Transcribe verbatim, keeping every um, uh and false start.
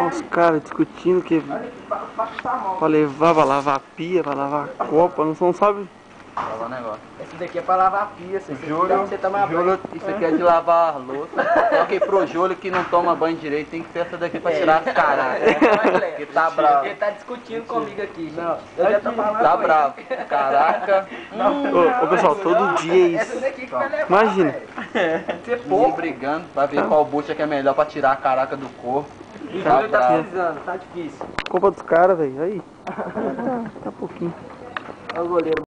os caras discutindo que pra levar, pra lavar a pia, pra lavar a copa, não, não sabe. Lavar negócio. Esse daqui é pra lavar a pia, assim. Júlio, Você tomar banho. Júlio, isso aqui é de lavar a louça. Só que pro Júlio que não toma banho direito tem que ser essa daqui pra tirar as caras. Porque tá bravo. Ele tá discutindo comigo aqui, gente. Não, eu já tô falando tá com bravo. Caraca. Ô, ô, pessoal, todo dia é Essa isso. daqui que vai levar, Imagina. velho. Você E pouco. brigando pra ver qual bucha que é melhor pra tirar a caraca do corpo. O Tá Júlio tá bravo. precisando, tá difícil. Culpa dos caras, velho. Aí. Tá, tá pouquinho. Olha o goleiro.